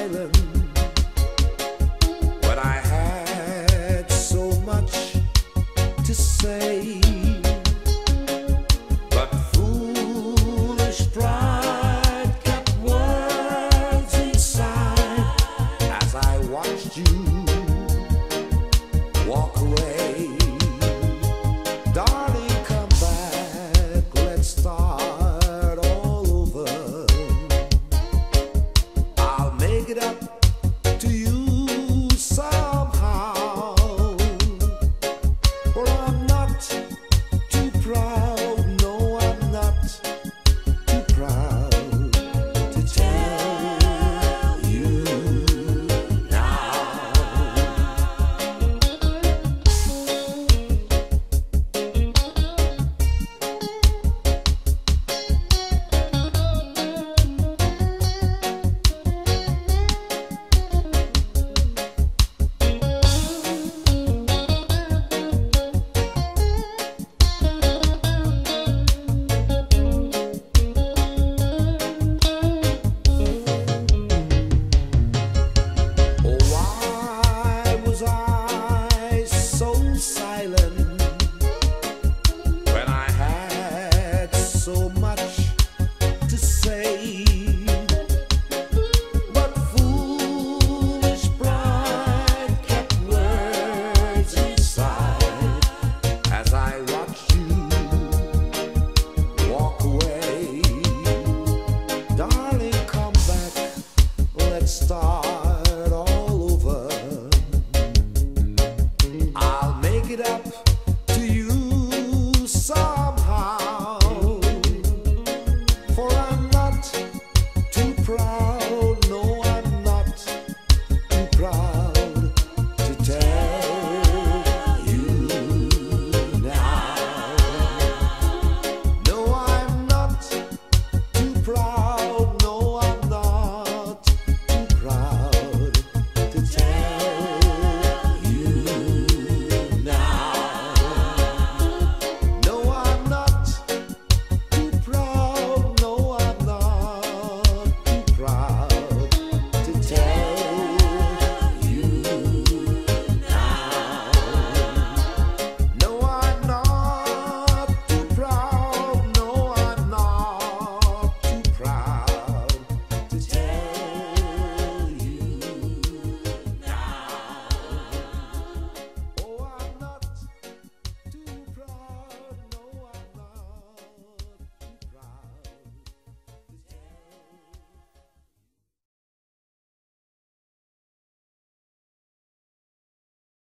silent when I had so much to say. But foolish pride kept words inside as I watched you walk away. Darling, come back, let's start all over. I'll make it up to you somehow, but I'm not too proud, no, I'm not too proud to tell you now. Why was I so silent when I had so much to say? But foolish pride kept words inside as I watched you walk away. Darling, come back, let's start